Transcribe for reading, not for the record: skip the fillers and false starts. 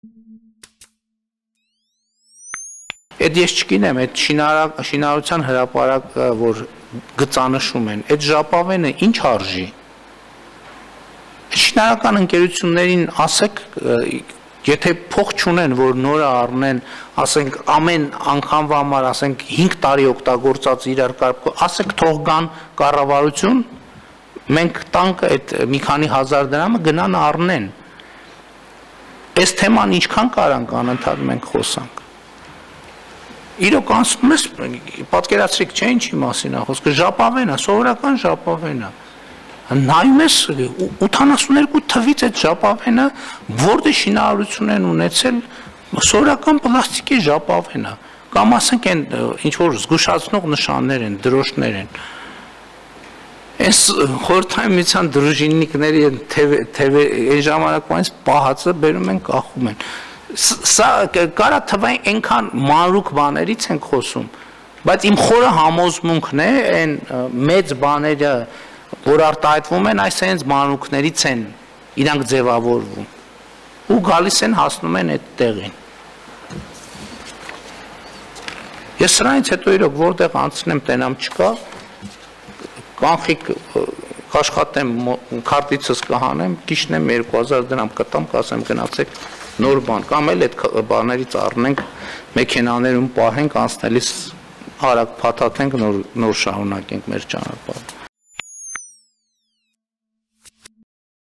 Այդ ես չգիտեմ, այդ շինարարության հրապարակը, որ գծանշում են, այդ ժապավենը ինչ արժի։ Շինարարական ընկերություններին ասեք, եթե փող չունեն, որ նորը առնեն, ասենք ամեն անգամվա համար, ասենք 5 տարի օգտագործած իրար կարգ, ասեք թող գան կառավարություն, մենք տանք այդ մի քանի հազար դրամը գնան առնեն։ Այս թեման ինչքան կարանք անընդհատ մենք խոսանք։ Իրոք անցնում ես, պատկերացրեք, չէ ինչի մասին է խոսքը, ժապավենը, սովորական ժապավենը։ Նայում ես 82 թվից այդ ժապավենը, որտե շինարարություն են ունեցել, սովորական պլաստիկի ժապավենը, կամ ասենք այն ինչ-որ զգուշացնող նշաններ են, դրոշներ են։ Այս խորհրդային միության դրուժիննիկների այն ժամանակվանից պահածը բերում են կախում են։ Սա կարա թվային այնքան մանրուք բաներից ենք խոսում, բայց իմ խորը համոզմունքն է, այն մեծ բաները, որ արտահայտվում են, այս հենց մանրուքներից են իրանք ձևավորվում ու գալիս են հասնում են այդ տեղին։ Ես սրանից հետո իրոք որտեղ անցնեմ տենամ չկա, կանխիկ կաշխատեմ, քարտիցս կհանեմ, կիշնեմ 2000 դրամ կտամ, կասեմ գնացեք նոր բան, կամ էլ այդ բաներից առնենք, մեքենաներում պահենք, անցնելիս արագ փաթաթենք, նոր շարունակենք մեր ճանապարհը։